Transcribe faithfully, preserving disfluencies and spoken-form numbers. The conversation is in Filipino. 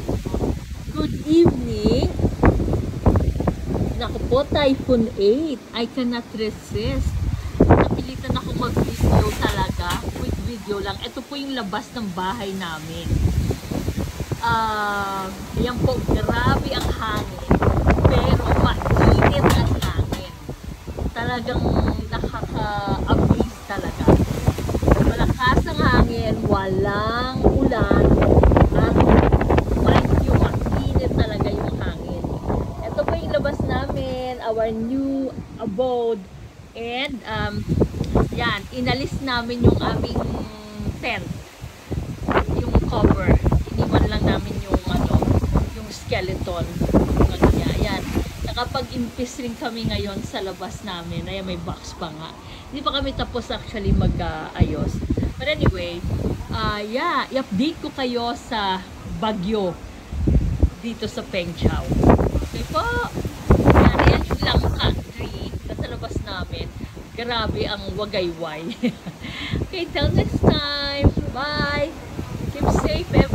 Good evening. Naku po, Typhoon eight. I cannot resist. Napilitan ako mag-video talaga. Quick video lang. Ito po yung labas ng bahay namin. Ah, uh, yan po, grabe ang hangin. Pero mainit ang hangin. Talagang nakaka-amaze talaga. Malakas ang hangin, walang ulan, at mind you, mainit talaga yung hangin. Ito po yung labas namin, our new abode. And, um, yan, inalis namin yung aming tent, yung cover. Iniwan lang namin yung, ano, yung skeleton. Yung ano niya, yan. Nakapag-impis rin kami ngayon sa labas namin. Ayan, may box pa nga. Hindi pa kami tapos actually mag-ayos. Uh, But anyway, uh, yeah, i-update ko kayo sa bagyo dito sa Peng Chau. Okay po. Yan, yan yung langka tree sa labas namin. Grabe ang wagayway. Okay, till next time. Bye. Keep safe, everyone.